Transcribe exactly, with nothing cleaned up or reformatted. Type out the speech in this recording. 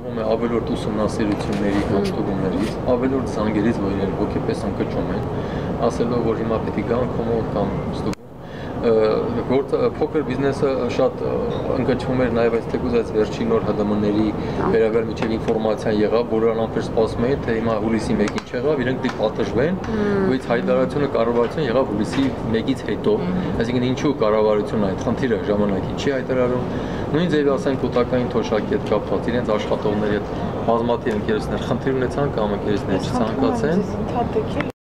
Բխում է ավելորդ ուսումնասիրությունների հաշտումներից, ավելորդ զանգերից, որ իրեն հոգեպես ընկճում են, ասելով, որ հիմա պետք է գան կոմոդ կամ ստուգում։ Փոքր բիզնեսը շատ ընկճվում էր նաև այս թեկուզ այս վերջին նոր Հ ԴՄ ների վերաբերյալ միջև ինֆորմացիան եղավ, որ անամբեր սպասում էին, թե հիմա հուլիսի մեկին չեղավ, իրենք դի պատժվեն, բայց հայտարարությունը կառավարության եղավ հուլիսի մեկից հետո, այսինքն ինչու կառավարությունը այդ խնդիրը ժամանակին չի հայտարարում, նույն ձևի ասենք կൂട്ടակային թոշակի հետ կապված իրենց աշխատողների հետ բազմաթիվ ընկերություններ խնդիր ունեցան կամ ընկերություններ չցանկացեն